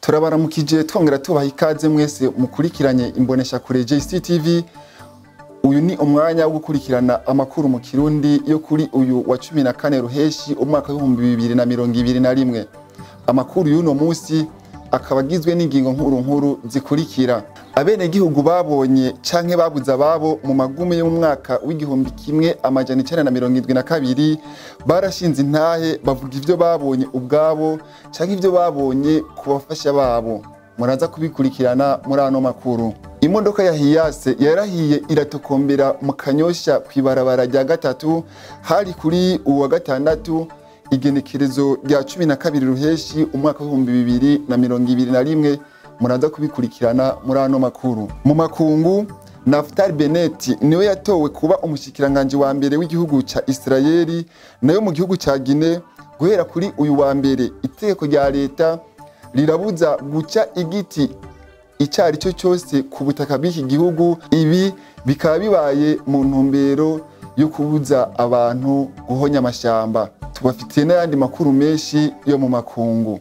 Turabaramukije twongera tubaha ikaze mwese mukurikiranye imbonesha kure JCTV. Uyu ni umwanya wo gukurikirana amakuru mu Kirundi yo kuri uyu wa 14 ruheshi umwaka wa 2021. Amakuru y'uno munsi akaba agizwe n'ingingo nkuru zikurikira: abene gihugu babonye canke babuza ababo mu magume yo mu mwaka w'igihumbi kimwe amajana 1972 barashinze intahe bavuga ivyo babonye ubwabo canke ivyo babonye kubafasha babo. Muraza kubikurikirana muri ano makuru. Imodoka ya Hiyase yarahiye iratokombera mu Kanyosha kwibarabara rya gatatu hari kuri uwa gatandatu igenekerezo rya 12 ruheshi umwaka wa 2021. Muraza kubikurikirana muri ano makuru. Mu makungu, Naftali Bennett niwe yatowe kuba umushikiranganje wa mbere w'igihugu ca Israeli, nayo mu gihugu ca Guinea guhera kuri uyu wa mbere itegeko rya leta rirabuza guca igiti icari cyo cyose ku butaka bw'iki gihugu. Ibi bikaba bibaye mu ntumbero yo kubuza abantu guhonya amashamba. Tubafitiye n'ayandi makuru menshi yo mu makungu.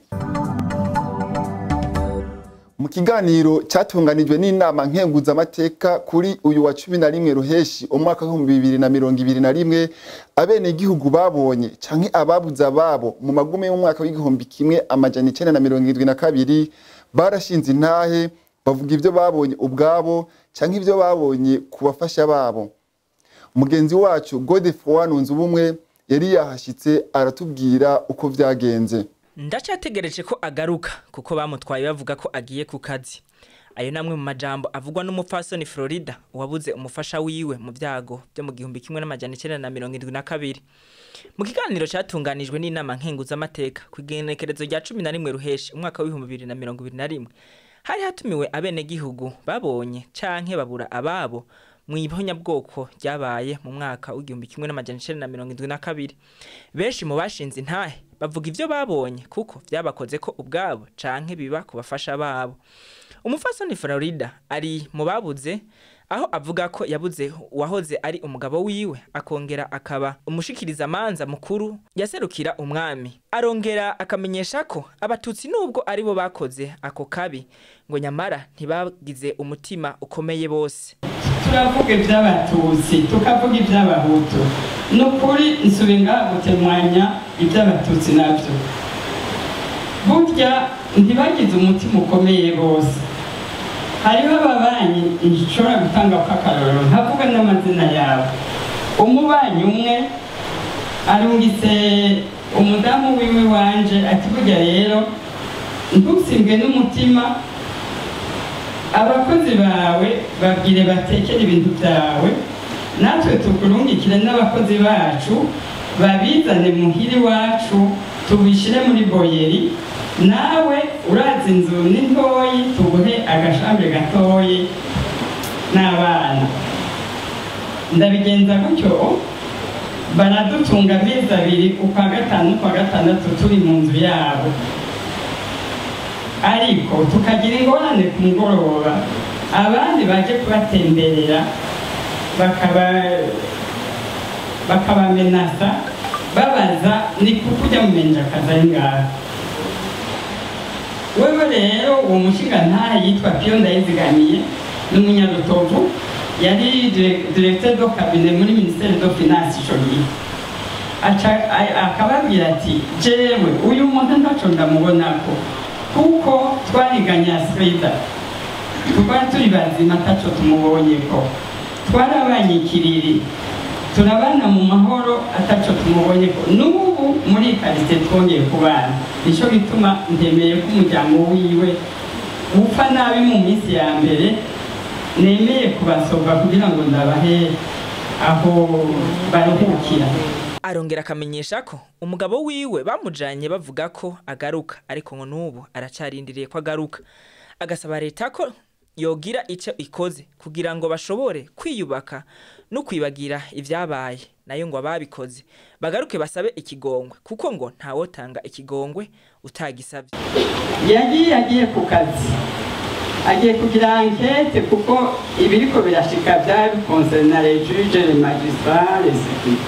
Mu kiganiro cyatunganijwe n'inama nkenguzamateka kuri uyu wa 11 ruheshi umwaka wa 2021, abene gihugu babonye canke ababuza babo mu magume yo mu mwaka w'igihumbi kimwe amajana 1972 barashinze intahe bavuga ivyo babonye ubwabo canke ivyo babonye kubafasha babo. Mugenzi wacu Godefroid Nunzubumwe yari yahashitse aratubwira uko vyagenze. Ndacategereje ko agaruka kuko bamutwaye bavuga ko agiye ku kazi. Ayo namwe mu majambo avugwa n'umupfasoni Florida wabuze umufasha wiwe mu vyago byo mu gihumbi kimwe n'amajana 1972. Mu kiganiro cyatunganijwe n'inama nkenguzamateka ku igenekerezo rya 11 ruheshi umwaka wa 2021, hari hatumiwe abene gihugu babonye canke babura ababo mu ibonyabwoko ryabaye mu mwaka w'igihumbi kimwe n'amajana 1972. Benshi mu bashinze intahe bavuga ivyo babonye kuko vyabakoze ko ubwabo canke biba kubafasha babo. Umufasoni Florida ari mu babuze, aho avuga ko yabuze wahoze ari umugabo wiwe akongera akaba umushikiriza manza mukuru yaserukira umwami. Arongera akamenyesha ko abatutsi nubwo aribo bakoze ako kabi ngo nyamara ntibagize umutima ukomeye bose. Turavuga iby'abatutsi tukavuga iby'abahutu, nukuri nsubinga gutemwanya iby'abatutsi nabyo burya ntibagize umutima ukomeye bose. Hariho ababanyi nshobora gutanga akakaroro ntavuga n'amazina yabo. Umubanyi umwe arungitse umudamu wiwe wanje ati burya rero ntusimbwe n'umutima, abakozi bawe babwire batekere ibintu byawe, natwe tukurungikire n'abakozi bacu babizane muhiri wacu tubishire muri boyeri, nawe urazi inzu n'intoyi tuguhe agashambre gatoyi n'abana. Ndabigenza gutyo baradutunga amezi 2 ukwa gatanu kwa gatandatu turi mu nzu yabo, ariko tukagira ingorane ku mugoroba abandi baje kubatemberera bakabamenasa babaza ni kukujya mumenja kaza ngaha. Wewe rero uwo mushinga ntahe yitwa Pio Ndayizigamiye n'umunyarutovu, yari directeur de cabinet muri ministère de finance ishobora akababwira ati jewe uyu muntu ntaco ndamubonako kuko twariganya Frida tukaba turi bazima taco tumubonye ko twarabanyikiriri turabana mu mahoro ataco tumubonye ko n'ubu muri karite twongeye kubana. Nico gituma ndemeye ko umuryango wiwe upfa nabi mu minsi ya mbere nemeye kubasova kugira ngo ndabahe aho baruhukira. Arongera akamenyesha ko umugabo wiwe bamujanye bavuga ko agaruka, ariko ngo nubu aracarindiriye ko agaruka. Agasaba leta ko yogira icyo ikoze kugira ngo bashobore kwiyubaka no kwibagira ivyabaye, nayo ngo ababikoze bagaruke basabe ikigongwe kuko ngo ntawotanga ikigongwe utagisabye. Yagiye ku kazi, agiye kugira enquête kuko ibiriko birashika byari concernant les juges, les magistrats, les secrétaires.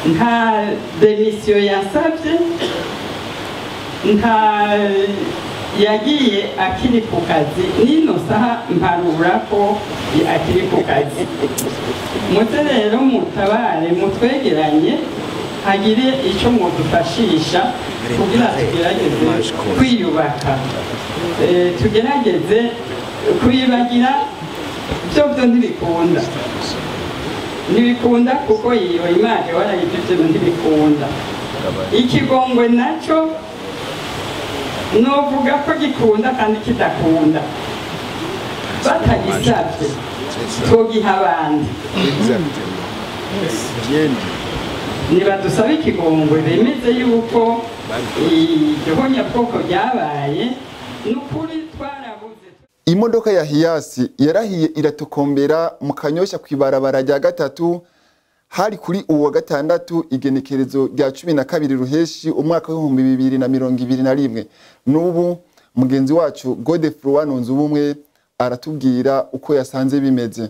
Nta démission yasabye, nta yagiye akiri ku kazi nino saha mparura ko akiri ku kazi muze rero mutabare mutwegeranye hagire icyo mudufashisha kugira tugerageze kwiyubaka tugerageze kuyibagira byo ntibikunda kuko iyo imana warayifite ntibikunda ikigongwe nacyo novuga ko gikunda kandi kidakunda batagisabye twogiha abandi nibadusaba ikigongwe bemeze yuko iryo honyabwoko ryabaye n'ukuri twarabuze. Imodoka ya Hiyasi yarahiye iratokombera mu Kanyosha kwibarabara rya gatatu hari kuri uwa gatandatu igenekerezo rya 12 ruheshi umwaka wa 2021. Nubu mugenzi wacu Godefroid Wanunze ubumwe aratubwira uko yasanze bimeze.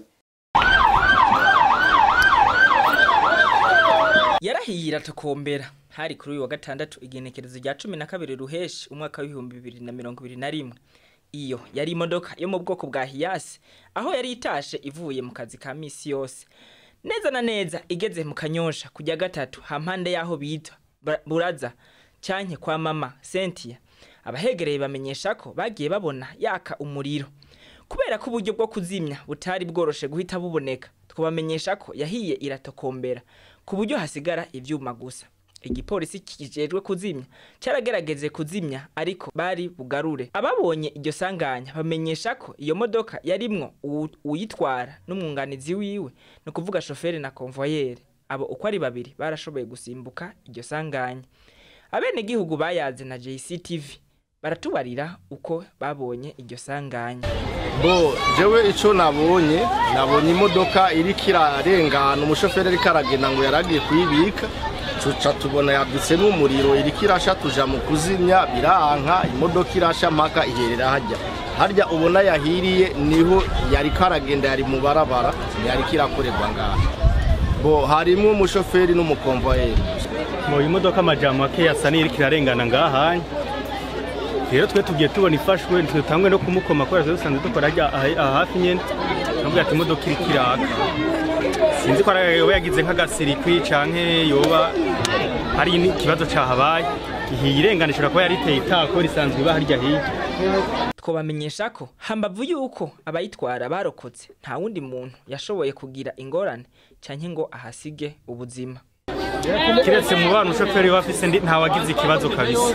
Yarahiye iratokombera hari kuri uwa gatandatu igenekerezo rya 12 ruheshi umwaka wa 2021. Iyo yari imodoka yo mu bwoko bwa Hiyasi aho yari itashe ivuye mu kazi ka misi yose. Neza na neza igeze mu Kanyosha kujya gatatu hampande yaho bita Buraza cyanke kwa mama Cynthia. Abahegereye bamenyesha ko bagiye babona yaka umuriro. Kubera ko uburyo bwo kuzimya butari bworoshe guhita buboneka, twabamenyesha ko yahiye iratokombera ku buryo hasigara ivyuma gusa. Igipolisi kijejwe kuzimya cyaragerageze kuzimya ariko bari bugarure. Ababonye iryo sanganya bamenyesha ko iyo modoka yarimwo uyitwara n'umwunganizi wiwe no kuvuga chauffeur na convoyeur. Abo uko ari babiri barashoboye gusimbuka iryo sanganya. Abene gihugu bayaze na JCTV baratubarira uko babonye iryo sanganya. Jewe ico nabonye imodoka iri kirarengana umushoferi ari karagenda ngo yaragiye kuyibika. Tuca tubona yadutse n'umuriro iri kirasha tuja mu kuzimya biranka imodoka irasha mpaka iherera harya ubona yahiriye niho yari karagenda yari mu barabara yari kirakorerwa ngaho harimo umushoferi n'umukonvoyeri mu imodoka amajambo ake yasani iri kirarengana ngaha rero twe tugiye tubona ifashwe tutangwe no kumukoma ko dusanzwe dukora hafi nyene nabwo ati imodoka iri kiraka sinzi ko yoba yagize nk'agasirikwi canke yoba hari ikibazo cahabaye irenganishura ko yariteye itako risanzwe ba harya hirya. Twabamenyesha ko hambavu yuko abayitwara barokotse nta wundi muntu yashoboye kugira ingorane canke ngo ahasige ubuzima. Kiretse mu bantu shoferi bafise nta wagize ikibazo kabisa.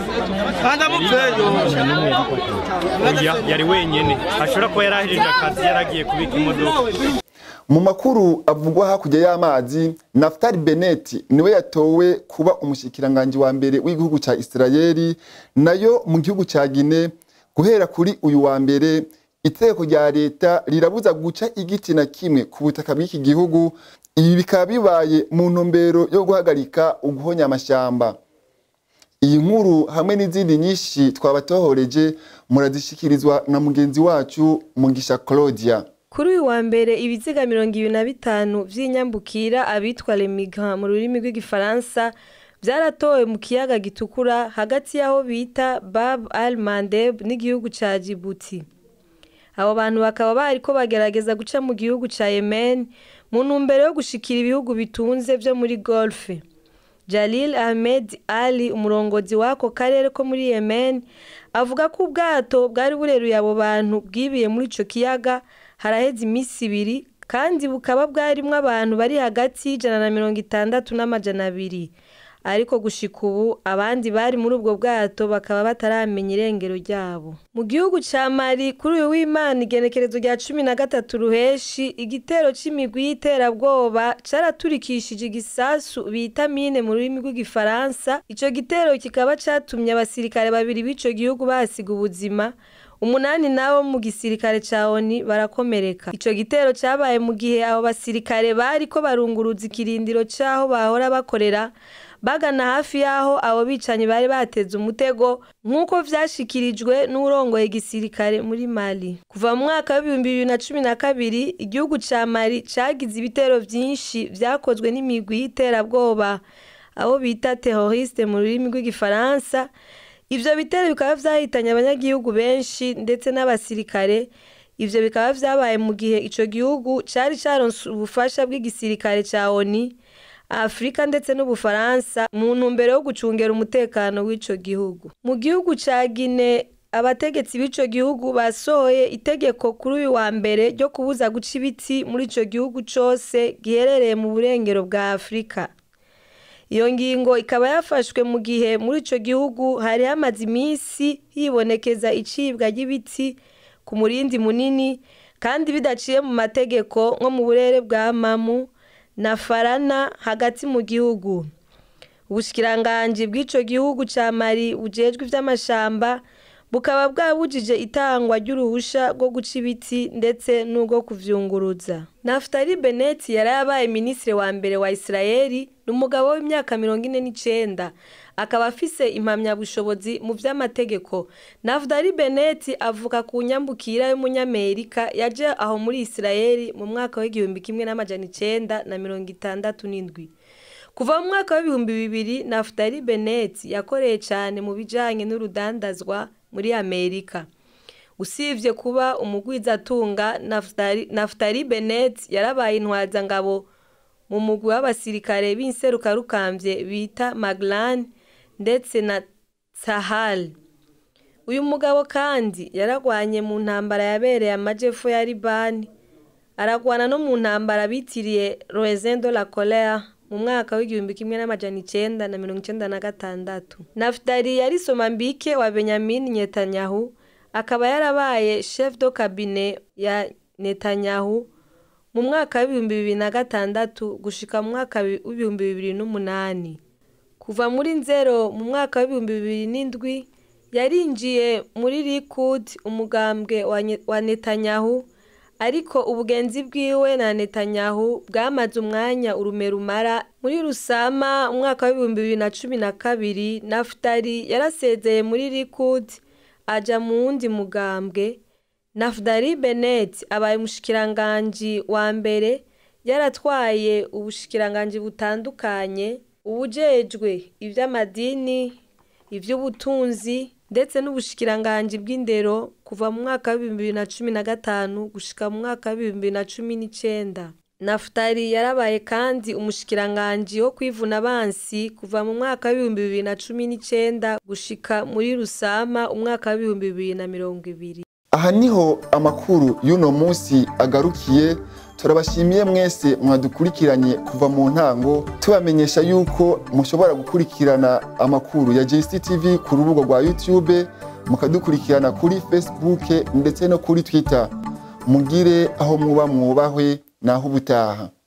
Yari wenyene ashobora ko yarahirije akazi yaragiye kubika imodoka. Mu makuru avugwa hakurya y'amazi, Naftali Bennett niwe yatowe kuba umushikiranganje wa mbere w'igihugu ca Israeli nayo mu gihugu ca Guinea. Guhera kuri uyu wa mbere itegeko rya leta rirabuza guca igiti na kimwe ku butaka bw'iki gihugu. Ibi bikaba bibaye mu ntumbero yo guhagarika uguhonya amashamba. Iyi nkuru hamwe n'izindi nyinshi twabatohoreje murazishikirizwa na mugenzi wacu Mugisha Claudia. Kuri uyu wa mbere ibiziga 25 vy'inyambukira abitwa les migrants mu rurimi rw'igifaransa byaratowe mu kiyaga gitukura hagati yaho bita Bab al-Mandeb n'igihugu ca Djibouti. Abo bantu bakaba bariko bagerageza guca mu gihugu ca Yemen mu ntumbero yo gushikira ibihugu bitunze byo muri Golfe. Jalil Ahmed Ali umurongozi wako karere ko muri Yemen avuga ko ubwato bwari bureruye abo bantu bwibiye muri ico kiyaga haraheze imisi 2 kandi bukaba bwarimwe abantu bari hagati y'160 n'amajana 2. Ariko gushika ubu abandi bari muri ubwo bwato bakaba bataramenya irengero ryabo. Mu gihugu ca Mali kuri uyu w'Imana igenekerezo rya 13 ruheshi igitero c'imigwi y'iterabwoba caraturikishije igisasu bita mine mu rurimi rw'igifaransa. Ico gitero kikaba catumye abasirikare babiri b'ico gihugu basiga ubuzima. 8 nabo mu gisirikare ca ONU barakomereka. Ico gitero cabaye mu gihe abo basirikare bariko barunguruza ikirindiro caho bahora bakorera bagana hafi yaho abo bicanye bari bateze umutego nkuko vyashikirijwe n'urongoye igisirikare muri Mali. Kuva mu mwaka wa 2012 igihugu ca Mali cagize ibitero vyinshi vyakozwe n'imigwi y'iterabwoba abo bita terroriste mu rurimi rw'igifaransa ivyo bitero bikaba vyahitanye abanyagihugu benshi ndetse n'abasirikare. Ivyo bikaba vyabaye mu gihe ico gihugu cari caronse ubufasha bw'igisirikare ca ONU, Afrika ndetse n'Ubufaransa mu ntumbero yo gucungera umutekano w'ico gihugu. Mu gihugu ca Guinea, abategetsi b'ico gihugu basohoye itegeko kuri uyu wa mbere ryo kubuza guca ibiti muri ico gihugu cose giherereye mu burengero bwa Afrika. Iyo ngingo ikaba yafashwe mu gihe muri ico gihugu hari hamaze imisi hibonekeza icibwa ry'ibiti ku murindi munini kandi bidaciye mu mategeko nko mu burere bwa Mamu na Farana hagati mu gihugu. Ubushikiranganji bw'ico gihugu ca Mali bujejwe ivy'amashamba bukaba bwabujije itangwa ry'uruhusha rwo guca ibiti ndetse n'ubwo kuvyunguruza. Naftali Bennett yarabaye ministre wa mbere wa Israeli, n'umugabo w'imyaka 49, akaba afise impamyabushobozi mu vy'amategeko. Naftali Bennett avuka ku nyambukira y'umunyamerika yaje aho muri Israeli mu mwaka wa 1967. Kuva mu mwaka wa 2000, Naftali Bennett yakoreye cyane mu bijanye n'urudandazwa muri Amerika. Usivye kuba umugwizatunga, Naftali Bennett yarabaye intwazangabo mu mugwi w'abasirikare b'inserukarukambye bita Maglan ndetse na Sahal. Uyu mugabo kandi yaragwanye mu ntambara yabereye amajepfo ya Libani, aragwana no mu ntambara bitiriye Roisen de la Colère mu mwaka w'1996. Naftali yari somambike wa Benjamin Netanyahu, akaba yarabaye chef de cabinet ya Netanyahu mu mwaka wa 2006 gushika mu mwaka wa 2008. Kuva muri nzero mu mwaka wa 2007 yarinjiye muri Likud, umugambwe wa Netanyahu, ariko ubugenzi bwiwe na Netanyahu bwamaze umwanya urume rumara. Muri Rusama umwaka wa 2012 Naftali yarasezeye muri Likud aja mu wundi mugambwe. Naftali Bennett abaye umushikiranganji wa mbere yaratwaye ubushikiranganji butandukanye, ubujejwe ivy'amadini, ivy'ubutunzi ndetse n'ubushikiranganji bw'indero kuva mu mwaka wa 2015 gushika mu mwaka wa 2019. Naftali yarabaye kandi umushikiranganji wo kwivuna abansi kuva mu mwaka wa 2019 gushika muri Rusama umwaka wa 2020. Aha niho amakuru y'uno munsi agarukiye. Turabashimiye mwese mwadukurikiranye kuva mu ntango, tubamenyesha yuko mushobora gukurikirana amakuru ya JCTV ku rubuga rwa YouTube, mukadukurikirana kuri Facebook ndetse no kuri Twitter. Mugire aho muba mwubahwe naho ubutaha.